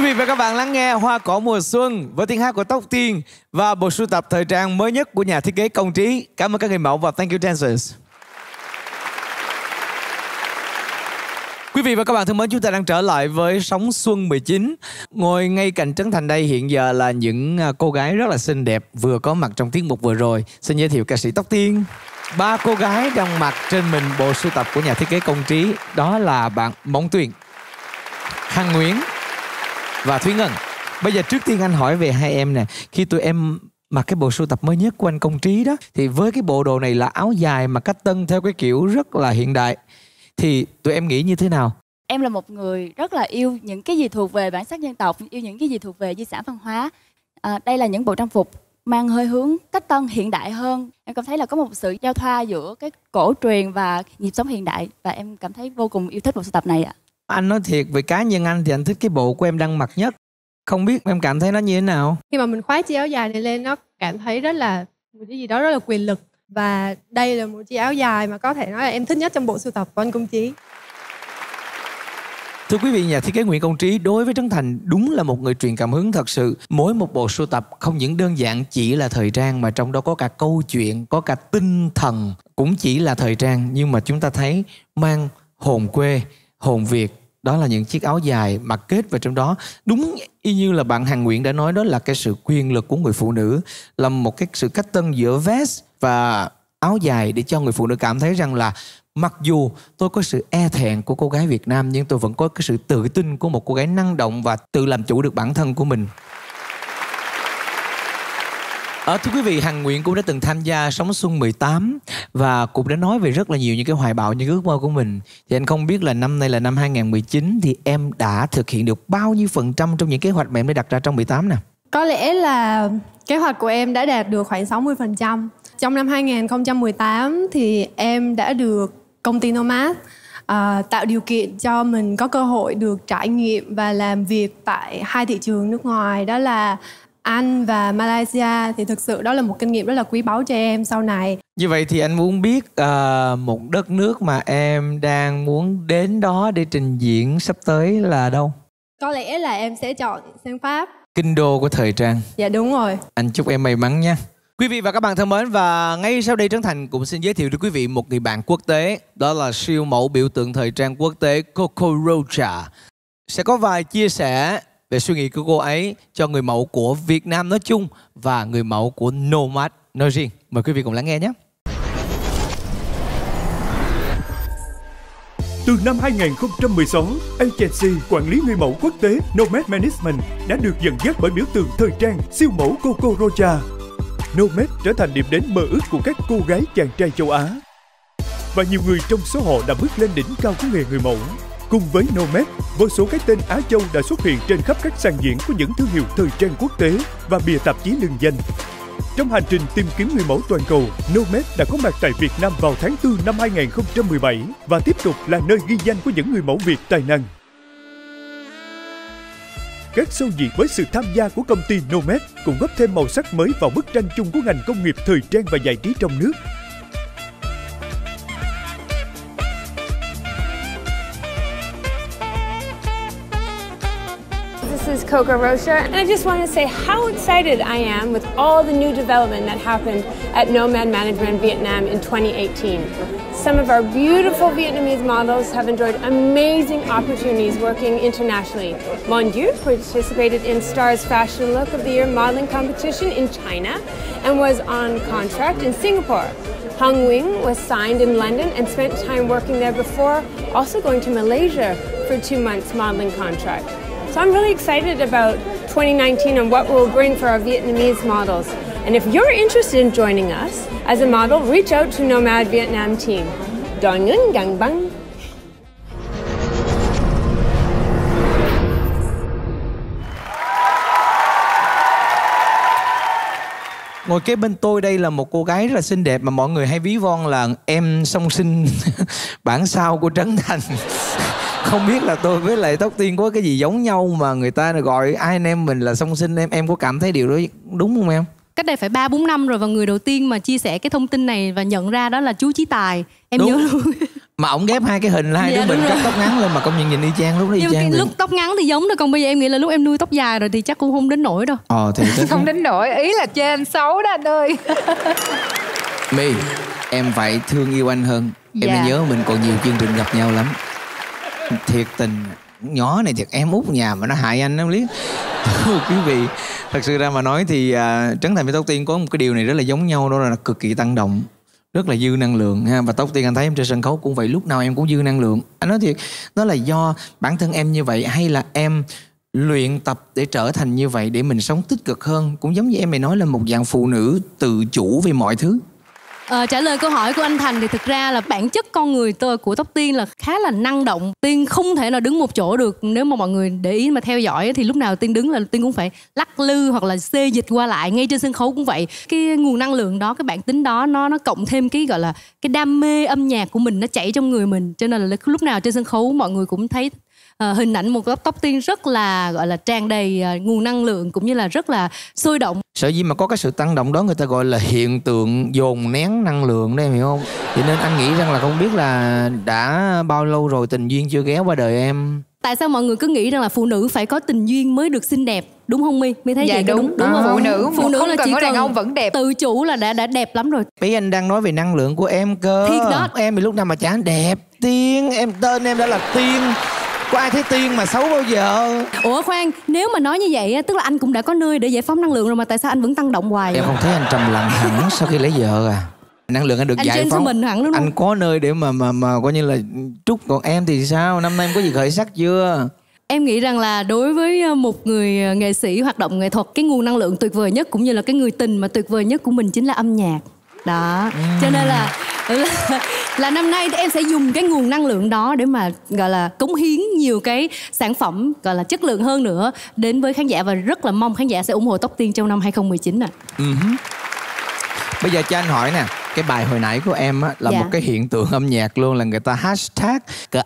vị và các bạn lắng nghe Hoa Cỏ Mùa Xuân với tiếng hát của Tóc Tiên và bộ sưu tập thời trang mới nhất của nhà thiết kế Công Trí. Cảm ơn các người mẫu và thank you dancers. Quý vị và các bạn thân mến, chúng ta đang trở lại với Sóng Xuân 19. Ngồi ngay cạnh Trấn Thành đây hiện giờ là những cô gái rất là xinh đẹp vừa có mặt trong tiết mục vừa rồi. Xin giới thiệu ca sĩ Tóc Tiên. 3 cô gái đang mặc trên mình bộ sưu tập của nhà thiết kế Công Trí. Đó là bạn Mộng Tuyền, Hằng Nguyễn và Thúy Ngân. Bây giờ trước tiên anh hỏi về hai em nè. Khi tụi em mặc cái bộ sưu tập mới nhất của anh Công Trí đó, thì với cái bộ đồ này là áo dài mà cách tân theo cái kiểu rất là hiện đại, thì tụi em nghĩ như thế nào? Em là một người rất là yêu những cái gì thuộc về bản sắc dân tộc, yêu những cái gì thuộc về di sản văn hóa. Đây là những bộ trang phục mang hơi hướng cách tân hiện đại hơn. Em cảm thấy là có một sự giao thoa giữa cái cổ truyền và nhịp sống hiện đại, và em cảm thấy vô cùng yêu thích bộ sưu tập này ạ. Anh nói thiệt, về cá nhân anh thì anh thích cái bộ của em đang mặc nhất. Không biết em cảm thấy nó như thế nào? Khi mà mình khoác chiếc áo dài này lên, nó cảm thấy rất là một cái gì đó rất là quyền lực. Và đây là một chiếc áo dài mà có thể nói là em thích nhất trong bộ sưu tập của anh Công Trí. Thưa quý vị, nhà thiết kế Nguyễn Công Trí đối với Trấn Thành đúng là một người truyền cảm hứng thật sự. Mỗi một bộ sưu tập không những đơn giản chỉ là thời trang, mà trong đó có cả câu chuyện, có cả tinh thần cũng chỉ là thời trang, nhưng mà chúng ta thấy mang hồn quê, hồn Việt. Đó là những chiếc áo dài mặc kết vào trong đó. Đúng y như là bạn Hằng Nguyễn đã nói, đó là cái sự quyền lực của người phụ nữ, là một cái sự cách tân giữa vest và áo dài để cho người phụ nữ cảm thấy rằng là mặc dù tôi có sự e thẹn của cô gái Việt Nam, nhưng tôi vẫn có cái sự tự tin của một cô gái năng động và tự làm chủ được bản thân của mình. Thưa quý vị, Hằng Nguyễn cũng đã từng tham gia Sóng Xuân 18 và cũng đã nói về rất là nhiều những cái hoài bão, những ước mơ của mình. Thì anh không biết là năm nay là năm 2019 thì em đã thực hiện được bao nhiêu % trong những kế hoạch mà em đã đặt ra trong 18 nè? Có lẽ là kế hoạch của em đã đạt được khoảng 60%. Trong năm 2018 thì em đã được công ty Nomad tạo điều kiện cho mình có cơ hội được trải nghiệm và làm việc tại 2 thị trường nước ngoài, đó là Anh và Malaysia. Thì thực sự đó là một kinh nghiệm rất là quý báu cho em sau này. Như vậy thì anh muốn biết một đất nước mà em đang muốn đến đó để trình diễn sắp tới là đâu? Có lẽ là em sẽ chọn sang Pháp. Kinh đô của thời trang. Dạ đúng rồi. Anh chúc em may mắn nha. Quý vị và các bạn thân mến, và ngay sau đây Trấn Thành cũng xin giới thiệu đến quý vị một người bạn quốc tế. Đó là siêu mẫu biểu tượng thời trang quốc tế Coco Rocha. Sẽ có vài chia sẻ về suy nghĩ của cô ấy cho người mẫu của Việt Nam nói chung và người mẫu của Nomad nói riêng. Mời quý vị cùng lắng nghe nhé. Từ năm 2016, agency quản lý người mẫu quốc tế Nomad Management đã được dẫn dắt bởi biểu tượng thời trang siêu mẫu Coco Rocha. Nomad trở thành điểm đến mơ ước của các cô gái chàng trai châu Á. Và nhiều người trong số họ đã bước lên đỉnh cao của nghề người mẫu. Cùng với Nomad, vô số cái tên Á Châu đã xuất hiện trên khắp các sàn diễn của những thương hiệu thời trang quốc tế và bìa tạp chí lừng danh. Trong hành trình tìm kiếm người mẫu toàn cầu, Nomad đã có mặt tại Việt Nam vào tháng 4 năm 2017 và tiếp tục là nơi ghi danh của những người mẫu Việt tài năng. Các show diễn với sự tham gia của công ty Nomad cũng góp thêm màu sắc mới vào bức tranh chung của ngành công nghiệp thời trang và giải trí trong nước. This is Coco Rocha, and I just want to say how excited I am with all the new development that happened at Nomad Management Vietnam in 2018. Some of our beautiful Vietnamese models have enjoyed amazing opportunities working internationally. Mon Dieu participated in Star's Fashion Look of the Year modeling competition in China and was on contract in Singapore. Hằng Nguyễn was signed in London and spent time working there before also going to Malaysia for 2 months modeling contract. So I'm really excited about 2019 and what we'll bring for our Vietnamese models. And if you're interested in joining us as a model, reach out to Nomad Vietnam team. Đón ngân gang băng. Ngồi kế bên tôi đây là một cô gái rất là xinh đẹp mà mọi người hay ví von là em song sinh bản sao của Trấn Thành. Không biết là tôi với lại Tóc Tiên có cái gì giống nhau mà người ta gọi ai anh em mình là song sinh. Em có cảm thấy điều đó đúng không em? Cách đây phải 3-4 năm rồi, và người đầu tiên mà chia sẻ cái thông tin này và nhận ra đó là chú Chí Tài. Em đúng. nhớ luôn. Mà ổng ghép hai cái hình là hai đứa mình cắt tóc ngắn lên mà công nhận nhìn y chang, lúc đó y chang. Lúc tóc ngắn thì giống thôi, còn bây giờ em nghĩ là lúc em nuôi tóc dài rồi thì chắc cũng không đến nỗi đâu. Thì không đến nỗi, ý là trên xấu đó anh ơi. My, em phải thương yêu anh hơn. Em đã nhớ mình còn nhiều chương trình gặp nhau lắm. Thiệt tình, nhỏ này thiệt em út nhà mà nó hại anh lắm liếc. Quý vị, thật sự ra mà nói thì Trấn Thành với Tóc Tiên có một cái điều này rất là giống nhau, đó là cực kỳ tăng động, rất là dư năng lượng ha. Và Tóc Tiên anh thấy em trên sân khấu cũng vậy, lúc nào em cũng dư năng lượng. Anh nói thiệt, đó là do bản thân em như vậy hay là em luyện tập để trở thành như vậy để mình sống tích cực hơn? Cũng giống như em mày nói là một dạng phụ nữ tự chủ về mọi thứ. Trả lời câu hỏi của anh Thành thì thực ra là bản chất con người của Tóc Tiên là khá là năng động. Tiên không thể nào đứng một chỗ được. Nếu mà mọi người để ý mà theo dõi thì lúc nào Tiên đứng là Tiên cũng phải lắc lư hoặc là xê dịch qua lại. Ngay trên sân khấu cũng vậy. Cái nguồn năng lượng đó, cái bản tính đó nó cộng thêm cái gọi là cái đam mê âm nhạc của mình, nó chảy trong người mình. Cho nên là lúc nào trên sân khấu mọi người cũng thấy hình ảnh một Tóc Tiên rất là gọi là tràn đầy nguồn năng lượng cũng như là rất là sôi động. Sở dĩ mà có cái sự tăng động đó người ta gọi là hiện tượng dồn nén năng lượng đấy, em hiểu không? Thì nên anh nghĩ rằng là không biết là đã bao lâu rồi tình duyên chưa ghé qua đời em. Tại sao mọi người cứ nghĩ rằng là phụ nữ phải có tình duyên mới được xinh đẹp, đúng không My? My thấy vậy đúng không? Phụ nữ không là cần chỉ có đàn cần ông vẫn đẹp, tự chủ là đã đẹp lắm rồi. Bây anh đang nói về năng lượng của em cơ. Thiệt đó. Em thì lúc nào mà chả đẹp. Tiên, em tên em đã là Tiên. Có ai thấy Tiên mà xấu bao giờ? Ủa khoan, nếu mà nói như vậy tức là anh cũng đã có nơi để giải phóng năng lượng rồi mà tại sao anh vẫn tăng động hoài? Em không thấy anh trầm lặng hẳn sau khi lấy vợ à? Năng lượng anh được giải phóng. Mình hẳn đúng không? Anh có nơi để mà coi như là trút. Còn em thì sao? Năm nay em có gì khởi sắc chưa? Em nghĩ rằng là đối với một người nghệ sĩ hoạt động nghệ thuật, cái nguồn năng lượng tuyệt vời nhất cũng như là cái người tình mà tuyệt vời nhất của mình chính là âm nhạc. Đó. Cho nên là năm nay em sẽ dùng cái nguồn năng lượng đó để mà gọi là cống hiến nhiều cái sản phẩm gọi là chất lượng hơn nữa đến với khán giả, và rất là mong khán giả sẽ ủng hộ Tóc Tiên trong năm 2019 nè. Bây giờ cho anh hỏi nè, cái bài hồi nãy của em á, là một cái hiện tượng âm nhạc luôn, là người ta hashtag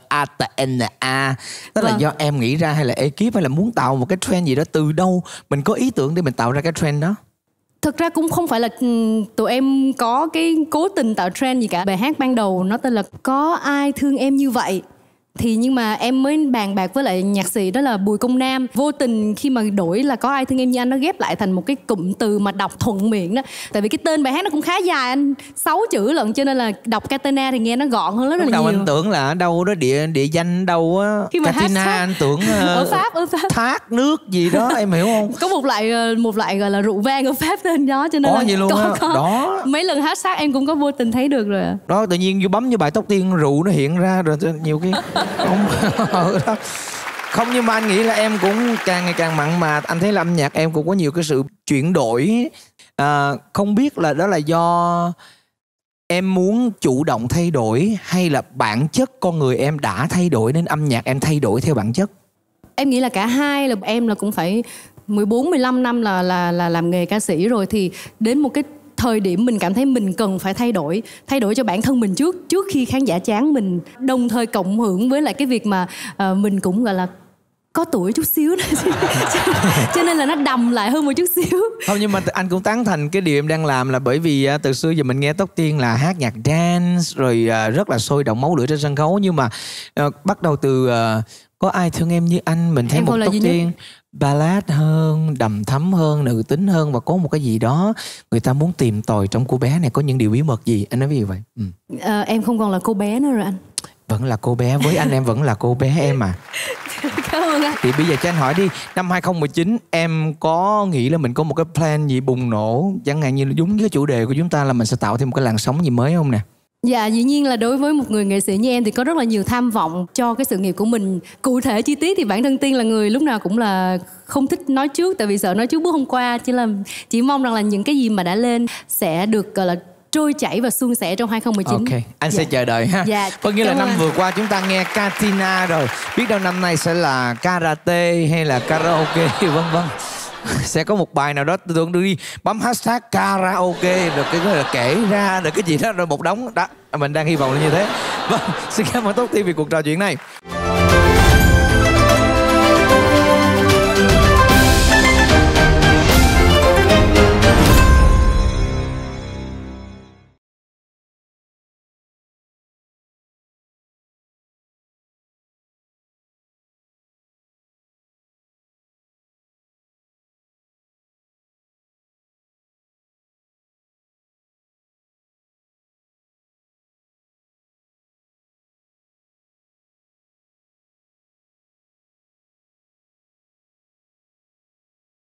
ATNA. Tức là do em nghĩ ra hay là ekip hay là muốn tạo một cái trend gì đó, từ đâu mình có ý tưởng để mình tạo ra cái trend đó? Thực ra cũng không phải là tụi em có cái cố tình tạo trend gì cả. Bài hát ban đầu nó tên là Có Ai Thương Em Như Vậy. Thì nhưng mà em mới bàn bạc với lại nhạc sĩ đó là Bùi Công Nam. Vô tình khi mà đổi là Có Ai Thương Em Như Anh, nó ghép lại thành một cái cụm từ mà đọc thuận miệng đó. Tại vì cái tên bài hát nó cũng khá dài anh, 6 chữ lận, cho nên là đọc Katina thì nghe nó gọn hơn rất là nhiều. Đầu anh tưởng là ở đâu đó địa danh đâu á. Katina anh tưởng ở Pháp thác nước gì đó, em hiểu không? Có một loại gọi là rượu vang ở Pháp tên đó, cho nên có là gì luôn có. Đó. Mấy lần hashtag em cũng có vô tình thấy được rồi. Đó, tự nhiên vô bấm như bài Tóc Tiên rượu nó hiện ra rồi nhiều khi không, nhưng mà anh nghĩ là em cũng càng ngày càng mặn mà. Anh thấy là âm nhạc em cũng có nhiều cái sự chuyển đổi. Không biết là đó là do em muốn chủ động thay đổi hay là bản chất con người em đã thay đổi nên âm nhạc em thay đổi theo bản chất? Em nghĩ là cả hai. Là em là cũng phải 14-15 năm là làm nghề ca sĩ rồi, thì đến một cái thời điểm mình cảm thấy mình cần phải thay đổi cho bản thân mình trước khi khán giả chán mình, đồng thời cộng hưởng với lại cái việc mà mình cũng gọi là có tuổi chút xíu cho nên là nó đầm lại hơn một chút xíu. Không, nhưng mà anh cũng tán thành cái điều em đang làm, là bởi vì từ xưa giờ mình nghe Tóc Tiên là hát nhạc dance rồi rất là sôi động máu lửa trên sân khấu, nhưng mà bắt đầu từ Có Ai Thương Em Như Anh mình thấy em một Tóc Tiên ballad hơn, đầm thắm hơn, nữ tính hơn, và có một cái gì đó người ta muốn tìm tòi trong cô bé này, có những điều bí mật gì, anh nói ví dụ vậy. Em không còn là cô bé nữa rồi anh. Vẫn là cô bé, với anh em vẫn là cô bé em à. Cảm ơn anh. Thì bây giờ cho anh hỏi đi, năm 2019 em có nghĩ là mình có một cái plan gì bùng nổ, chẳng hạn như đúng với chủ đề của chúng ta là mình sẽ tạo thêm một cái làn sóng gì mới không nè? Dạ, dĩ nhiên là đối với một người nghệ sĩ như em thì có rất là nhiều tham vọng cho cái sự nghiệp của mình. Cụ thể chi tiết thì bản thân Tiên là người lúc nào cũng là không thích nói trước, tại vì sợ nói trước bước hôm qua. Chỉ mong rằng là những cái gì mà đã lên sẽ được gọi là trôi chảy và suôn sẻ trong 2019. Ok, anh sẽ chờ đợi ha. Dạ, có nghĩa là năm vừa qua chúng ta nghe Katina rồi, biết đâu năm nay sẽ là karate hay là karaoke vân vân. Sẽ có một bài nào đó tôi tưởng đi bấm hashtag karaoke rồi cái là kể ra được cái gì đó rồi một đống đó. Mình đang hy vọng là như thế. Vâng, xin cảm ơn Tóc Tiên vì cuộc trò chuyện này.